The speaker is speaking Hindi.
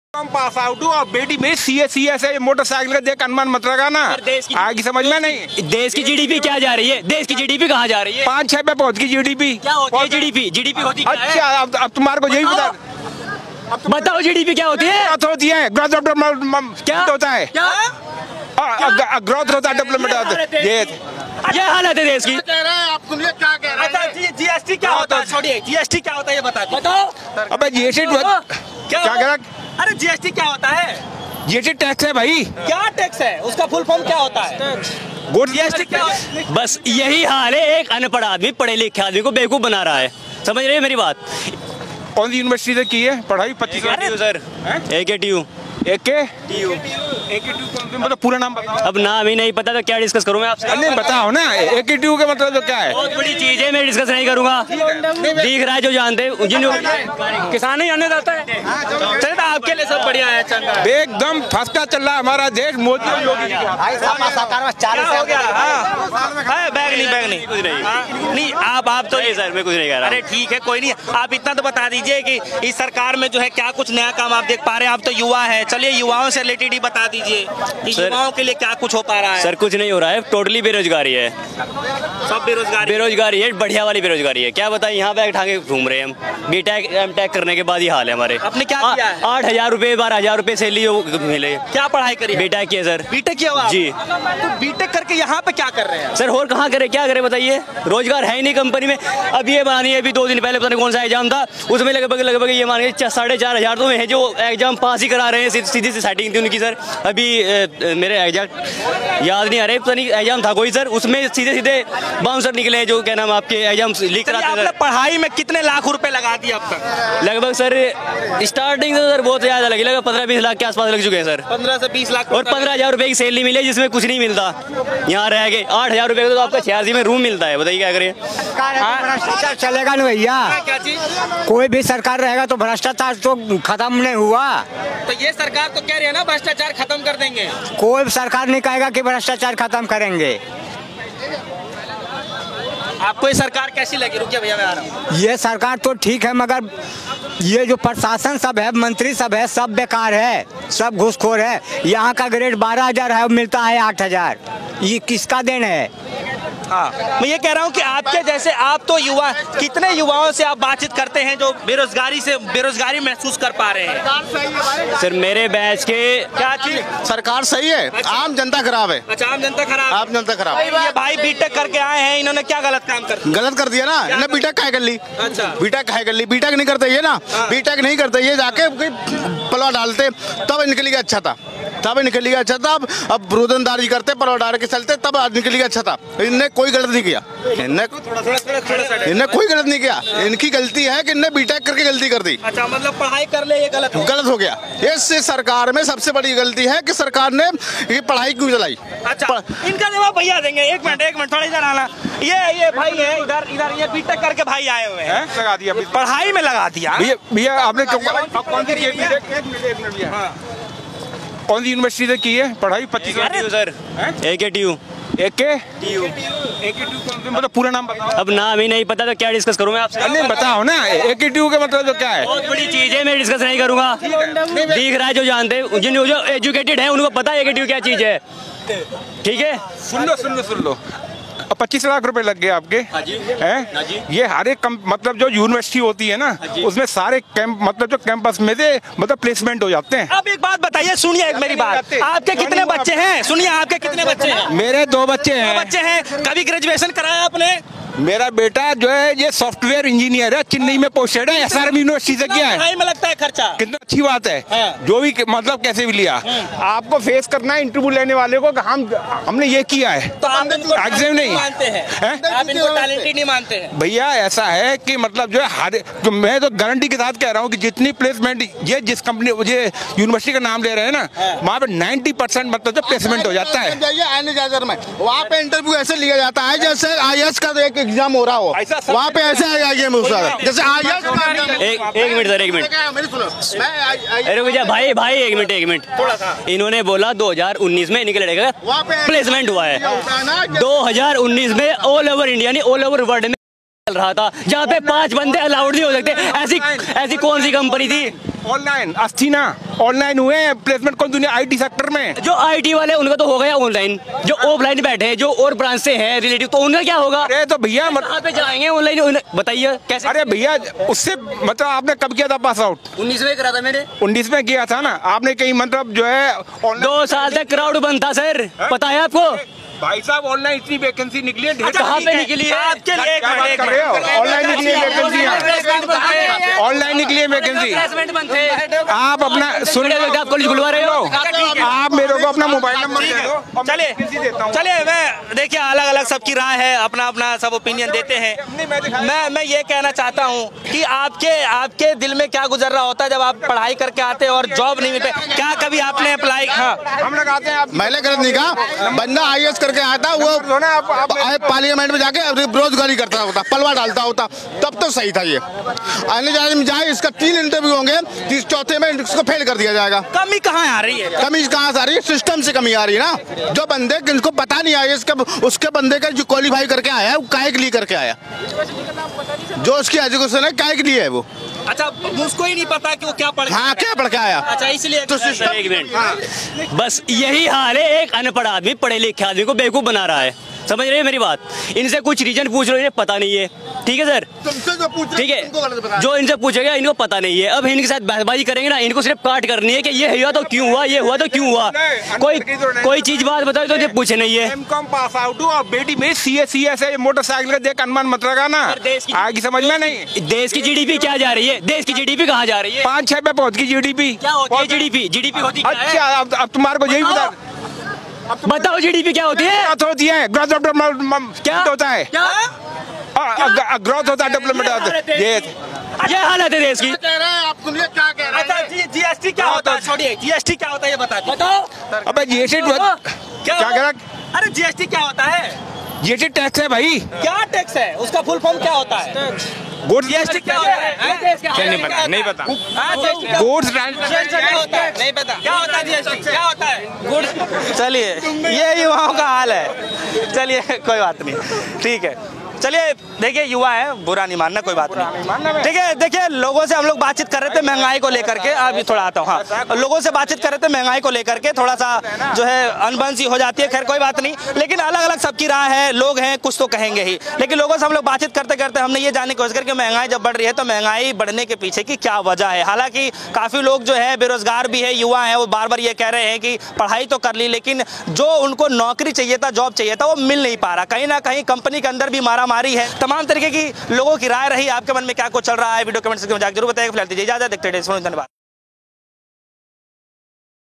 हम पास आउट हूँ और बेटी में CS है, मोटरसाइकिल का देख अनुमान मत लगा ना, आगे समझ में नहीं। देश की जीडीपी क्या जा रही है? देश की जीडीपी कहाँ जा रही है? 5-6 पे पहुँच गई जीडीपी। क्या होती है जीडीपी होती क्या है? अच्छा अब तुम्हारे को यही बताओ जीडीपी क्या होती है? होती है ग्रोथ ऑफ डेवलपमेंट। क्या होता है? ग्रोथ होता है, डेवलपमेंट होता है। ये हालत है देश की। आप सुनिए क्या कह रहे हैं। जीएसटी क्या होता है? छोड़िए, जीएसटी क्या होता है ये बताओ। अबे जीएसटी क्या कह रहा? अरे जीएसटी क्या होता है? जीएसटी टैक्स है भाई। क्या टैक्स है? उसका फुल फॉर्म क्या होता है? जीएसटी क्या? बस यही हाल है, एक अनपढ़ आदमी पढ़े लिखे आदमी को बेवकूफ बना रहा है। समझ रहे हैं मेरी बात? कौन सी यूनिवर्सिटी से की है पढ़ाई? 25 सर AKTU। मतलब पूरा नाम बताओ। अब नाम ही नहीं पता तो क्या डिस्कस करूं मैं आपसे? नहीं बताओ ना, AKTU का मतलब तो क्या है? बहुत बड़ी चीज है, मैं डिस्कस नहीं करूंगा। दिख रहा है जो जानते हैं, किसान ही अन्नदाता है। चलिए तो आपके लिए सब बढ़िया है, चंगा एकदम फर्स्ट क्लास चल रहा है हमारा देश। मोदी और योगी बैग नहीं आप तो ये सर मैं कुछ नहीं कह रहा। अरे ठीक है, कोई नहीं, आप इतना तो बता दीजिए कि इस सरकार में जो है क्या कुछ नया काम आप देख पा रहे हैं? आप तो युवा है, चलिए युवाओं से रिलेटेड ही बता दीजिए कि युवाओं के लिए क्या कुछ हो पा रहा है। सर कुछ नहीं हो रहा है, टोटली बेरोजगारी है, सब बेरोजगारी है, बढ़िया वाली बेरोजगारी है। क्या बताएं, यहाँ बैग ठाके घूम रहे हैं हम। बीटेक एमटेक करने के बाद ही हाल है हमारे। आपने क्या किया है? 8,000 रुपए 12,000 रुपए सैलरी मिले। क्या पढ़ाई करी? बीटेक किया सर। बीटेक किया हुआ जी। तो बीटेक करके यहाँ पे क्या कर रहे हैं सर? और कहाँ करे, क्या करे बताइए? रोजगार है ही नहीं कंपनी में। अब ये बनानी है, अभी 2 दिन पहले पता नहीं कौन सा एग्जाम था, उसमें लगभग ये मान के 4,500 तो है जो एग्जाम पास ही करा रहे हैं। सीधी सी सेटिंग थी उनकी सर। अभी मेरे एग्जैक्ट याद नहीं आ रहे, पता नहीं एग्जाम था कोई सर, उसमें सीधे बाउंसर निकले जो क्या नाम आपके एग्जाम लीक कराते थे। पढ़ाई में कितने लाख रुपए लगा दिए अब तक? लगभग सर स्टार्टिंग से सर बहुत ज्यादा लगी, लगभग 15-20 लाख के आसपास लग चुके हैं सर। 15 से 20 लाख। और 15,000 रुपए की सैलरी मिली जिसमें कुछ नहीं मिलता। यहाँ रह गए 8,000 रुपए का तो आपका 86 में रूम मिलता है। बताइए क्या करें? भ्रष्टाचार चलेगा नहीं भैया। क्या चीज? कोई भी सरकार रहेगा तो भ्रष्टाचार तो खत्म नहीं हुआ। तो ये सरकार तो कह रही है ना भ्रष्टाचार खत्म कर देंगे। कोई सरकार नहीं कहेगा कि भ्रष्टाचार खत्म करेंगे। आपको ये सरकार कैसी लगी? रुकिए भैया मैं आ रहा हूँ। ये सरकार तो ठीक है, मगर ये जो प्रशासन सब है, मंत्री सब है, सब बेकार है, सब घूसखोर है। यहाँ का ग्रेड 12,000 है, मिलता है 8,000। ये किसका देन है? हाँ, मैं ये कह रहा हूँ कि आपके जैसे आप तो युवा, कितने युवाओं से आप बातचीत करते हैं जो बेरोजगारी महसूस कर पा रहे हैं? सर मेरे बैच के क्या चीज? सरकार सही है, आम जनता खराब है। अच्छा, आम जनता खराब। आम जनता खराब। ये भाई बीटेक करके आए हैं, इन्होंने क्या गलत काम गलत कर दिया ना? इन्हें बीटेक काहे कर ली? अच्छा, बीटेक काहे कर ली? बीटेक नहीं करते ये ना, बीटेक नहीं करते ये, जाके पलवा डालते तब निकली गया अच्छा था, तब निकली गया अच्छा था। अब रोजंदारी करते, पलवा डाल के चलते, तब निकली गया अच्छा था। इनने कोई गलत नहीं किया, इनने कोई गलत नहीं किया। इनकी गलती है कि इनने बीटेक करके गलती कर दी। अच्छा, मतलब पढ़ाई कर ले ये गलत हो गया। इस सरकार में सबसे बड़ी गलती है कि सरकार ने ये पढ़ाई क्यों चलाई। अच्छा, इनका जवाब भैया देंगे। एक मिनट थोड़ा इधर आना। ये भाई है इधर ये बीटेक करके भाई आए हुए हैं, लगा दिया पढ़ाई में लगा दिया। भैया आपने कौन सी यूनिवर्सिटी से की है पढ़ाई? 25 सर AKTU। मतलब पूरा नाम बताओ। अब नाम ही नहीं पता तो क्या डिस्कस करूं मैं आपसे? नहीं बताओ ना, AKTU का मतलब तो क्या है? बहुत बड़ी चीज है, मैं डिस्कस नहीं करूंगा। दिख रहा है जो जानते हैं, जो एजुकेटेड है उनको पता है AKTU क्या चीज है। ठीक है, सुन लो। 25 लाख रुपए लग गए आपके हैं? ये हर एक मतलब जो यूनिवर्सिटी होती है ना, उसमें सारे मतलब जो कैंपस में से मतलब प्लेसमेंट हो जाते हैं। अब एक बात बताइए, सुनिए एक मेरी बात, आपके कितने बच्चे हैं? सुनिए, आपके कितने बच्चे हैं? मेरे 2 बच्चे हैं। कभी ग्रेजुएशन कराया आपने? मेरा बेटा जो है ये सॉफ्टवेयर इंजीनियर है, चेन्नई में पोस्टेड है, SRM यूनिवर्सिटी से किया है। पढ़ाई में लगता है खर्चा? कितना अच्छी बात है। जो भी मतलब कैसे भी लिया, आपको फेस करना है इंटरव्यू लेने वाले को, हमने ये किया है। तो आप एग्जाम नहीं मानते हैं? आप इनको टैलेंटेड नहीं मानते हैं? भैया ऐसा है कि मतलब जो है मैं तो गारंटी के साथ कह रहा हूँ कि जितनी प्लेसमेंट ये जिस कंपनी ये यूनिवर्सिटी का नाम ले रहे हैं ना, वहाँ पे 90% मतलब जो प्लेसमेंट हो जाता है। वहाँ पे इंटरव्यू ऐसे लिया जाता है जैसे IAS का एक एग्जाम हो रहा हो, वहाँ पे ऐसे जैसे IAS। एक मिनट सर, एक मिनट अरे भैया भाई एक मिनट थोड़ा सा। इन्होंने बोला 2019 में इनके लड़के का प्लेसमेंट हुआ है। 2019 में ऑल ओवर इंडिया नहीं ऑल ओवर वर्ल्ड में चल रहा था, जहाँ पे 5 बंदे अलाउड नहीं हो सकते। ऐसी कौन सी कंपनी थी? ऑनलाइन 80 ना ऑनलाइन हुए हैं प्लेसमेंट कौन दुनिया आईटी सेक्टर में। जो आईटी वाले उनका तो हो गया ऑनलाइन, जो ऑफलाइन बैठे हैं, जो और ब्रांच से हैं रिलेटिव, तो उनका क्या होगा? अरे तो भैया कहाँ पे जाएंगे ऑनलाइन, बताइए कैसे? अरे भैया उससे मतलब आपने कब किया था पास आउट? 19 में करा था मैंने। 19 में किया था ना आपने, कहीं मतलब जो है 2 साल तक क्राउड बनता सर, पता है आपको? भाई साहब ऑनलाइन इतनी वैकेंसी निकली है, कहाँ पे निकली है? आपके लिए एक मिनट, एक मिनट। ऑनलाइन निकली है वैकेंसी, ऑनलाइन निकली है वैकेंसी। आप अपना सुन आप कॉलेज खुलवा रहे हो? आप मेरे को अपना मोबाइल नंबर दे दो, चलिए मैं देखिए अलग अलग सबकी राय है, अपना अपना सब ओपिनियन देते हैं। मैं ये कहना चाहता हूँ कि आपके दिल में क्या गुजर रहा होता है जब आप पढ़ाई करके आते हैं और जॉब नहीं मिलते? क्या कभी आपने अप्लाई? हाँ, हम लगाते हैं आप मैंने गलत नहीं कहा, बंदा आईएएस करके आया था, वो पार्लियामेंट में जाके बेरोजगारी करता होता, पलवा डालता होता, तब तो सही था। ये आने जाने में जाए, इसका 3 इंटरव्यू होंगे, 34 में इसको फेल कर दिया जाएगा। कमी कहाँ आ रही है? कमी कहाँ से आ रही है? सिस्टम से कमी आ रही है ना। जो बंदे जिनको पता नहीं आया उसके बंदे का जो क्वालिफाई करके आया है वो काहे के लिए करके आया, जो उसकी एजुकेशन है काहे के लिए है वो। अच्छा, उसको ही नहीं पता कि वो क्या पढ़, हाँ क्या पढ़ के आया। अच्छा, इसलिए तो सिस्टम, एक मिनट, बस यही हाल है। एक अनपढ़ आदमी पढ़े लिखे आदमी को बेवकूफ बना रहा है, समझ रहे हैं मेरी बात? इनसे कुछ रीजन पूछ रहे हैं, पता नहीं है, ठीक है सर? तुमसे जो पूछे ठीक है, जो इनसे पूछेगा इनको पता नहीं है। अब इनके साथ बहसबाजी करेंगे ना, इनको सिर्फ काट करनी है कि ये हुआ तो क्यों हुआ, ये हुआ तो क्यों हुआ। कोई चीज बात बताओ तो ये पूछे नहीं है। एमकॉम पास आउट हुआ, बेटी मेरी सीएस है, मोटरसाइकिल का देख अनुमान मत लगा ना, आगे समझ में नहीं। देश की जीडीपी क्या जा रही है? देश की जीडीपी कहाँ जा रही है? 5-6 पे पहुंच गई जीडीपी। क्या होती है जीडीपी? जीडीपी होती क्या है? अच्छा अब तुम्हारे को यही बता, बताओ जीडीपी क्या होती है? ग्रोथ होती है, ग्रोथ क्या होता है, ग्रोथ होता है, डेवलपमेंट होता है, ये हालत है देश की। आप सुनिए क्या कह रहे हैं। अच्छा, जीएसटी क्या होता है? छोड़िए, जीएसटी क्या होता है ये बता दीजिए। बताओ। अबे जीएसटी क्या कह रहा? अरे जीएसटी क्या होता है? जीएसटी टैक्स है भाई। क्या टैक्स है? उसका फुल फॉर्म क्या होता है? गुड्स जीएसटी क्या होता है? नहीं पता गुड्स नहीं पता क्या होता है जीएसटी, क्या होता है गुड्स। चलिए, ये युवाओं का हाल है। चलिए कोई बात नहीं, ठीक है। चलिए देखिए, युवा है, बुरा नहीं मानना, कोई बात नहीं, ठीक है। देखिए लोगों से हम लोग बातचीत कर रहे थे महंगाई को लेकर के, अभी थोड़ा आता हूँ। हाँ, लोगों से बातचीत कर रहे थे महंगाई को लेकर के, थोड़ा सा जो है अनबन सी हो जाती है, खैर कोई बात नहीं, लेकिन अलग अलग सबकी राय है, लोग हैं कुछ तो कहेंगे ही। लेकिन लोगों से हम लोग बातचीत करते करते हमने ये जानने की कोशिश की महंगाई जब बढ़ रही है तो महंगाई बढ़ने के पीछे की क्या वजह है। हालांकि काफ़ी लोग जो है बेरोजगार भी है, युवा है, वो बार बार ये कह रहे हैं कि पढ़ाई तो कर ली, लेकिन जो उनको नौकरी चाहिए था, जॉब चाहिए था, वो मिल नहीं पा रहा। कहीं ना कहीं कंपनी के अंदर भी मारामारी है। तमाम तरीके की लोगों की राय रही, आपके मन में क्या कुछ चल रहा है वीडियो कमेंट सेक्शन में जाकर जरूर बताइए। फिलहाल दीजिए इजाजत, देखते रहिए, धन्यवाद।